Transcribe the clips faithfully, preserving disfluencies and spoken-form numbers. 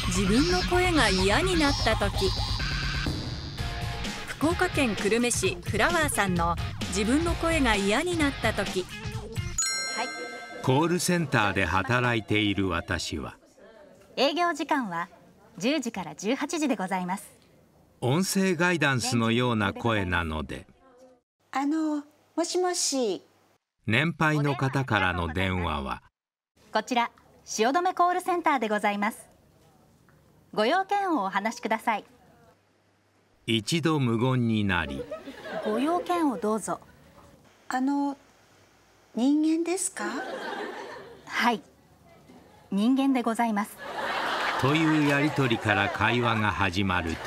自分の声が嫌になった時。福岡県久留米市フラワーさんの自分の声が嫌になった時。 はい。 コールセンターで働いている私は、 営業時間はじゅうじからじゅうはちじでございます。 音声ガイダンスのような声なので、 あの、もしもし。 年配の方からの電話は、 こちら汐留コールセンターでございます。ご用件をお話しください。 一度無言になり、 ご用件をどうぞ。 あの、人間ですか？ はい、人間でございます。 というやりとりから会話が始まるとき、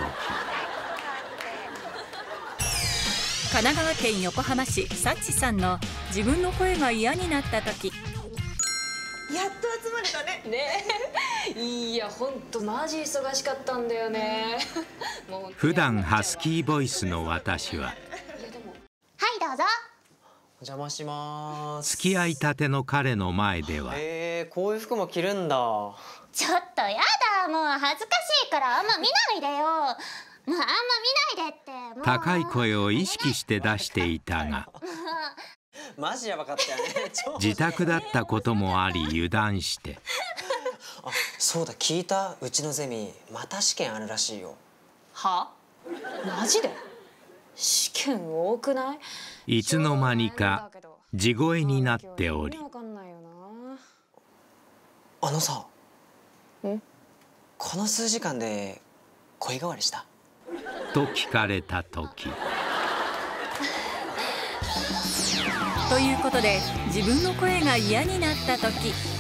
神奈川県横浜市サッチさんの自分の声が嫌になった時。 やっと集まれたね。 ねえ、いや本当マジ忙しかったんだよね。もう普段ハスキーボイスの私は、 はいどうぞ。 お邪魔します。 付き合いたての彼の前では、 えー、こういう服も着るんだ。 ちょっとやだ、もう恥ずかしいからあんま見ないでよ。もうあんま見ないでって。もう高い声を意識して出していたが、 マジやばかったよね。超自宅だったこともあり油断して、 あ、そうだ、聞いた？うちのゼミまた試験あるらしいよ。 は？マジで？試験多くない？ いつの間にか地声になっており、 あのさ、 ん？ この数時間で声変わりした？ と聞かれたとき、 ということで、自分の声が嫌になった時。